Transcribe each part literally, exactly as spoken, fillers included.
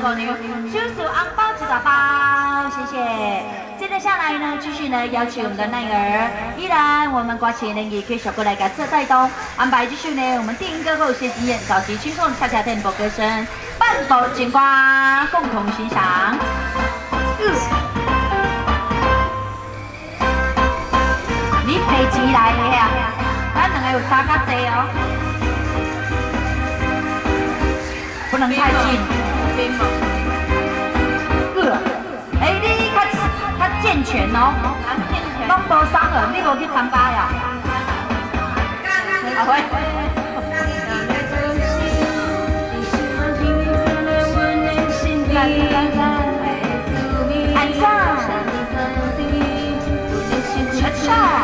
五牛，手数红包一大包，谢谢。接着下来呢，继续呢邀请我们的奈儿，依然我们瓜前呢也继续过来给这带动，安排继续呢我们电音歌后学经验，早期轻松恰恰 tempo 歌声，伴奏金瓜共同欣赏。嗯、你赔钱来的呀？咱两个有差较济哦，不能太近。呃，哎，你较较健全哦，拢无伤人，你无去参加呀？好会。安上，恰恰。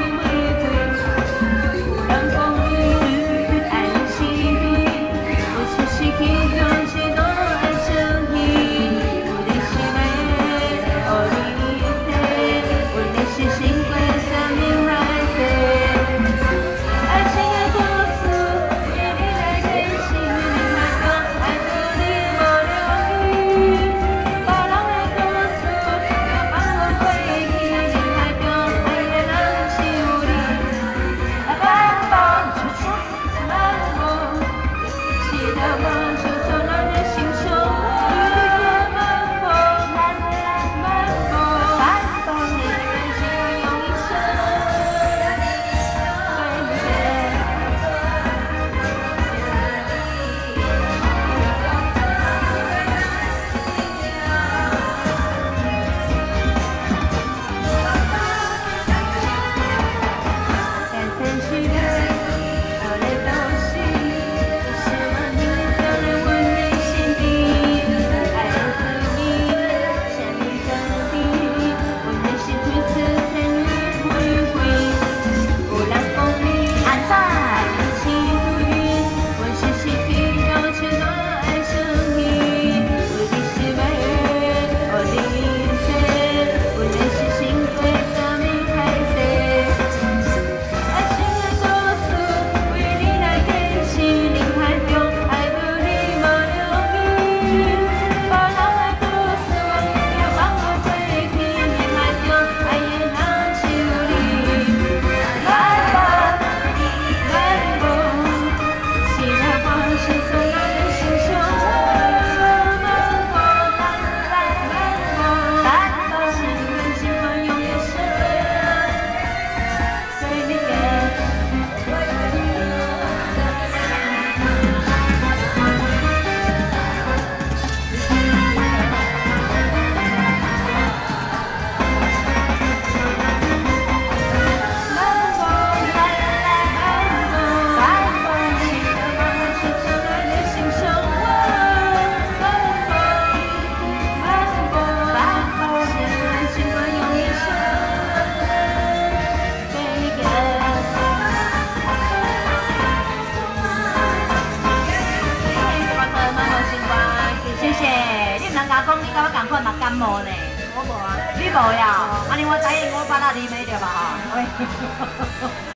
讲你甲我共款嘛感冒呢？我无啊，你无呀？安尼我知影我把那啉没着吧？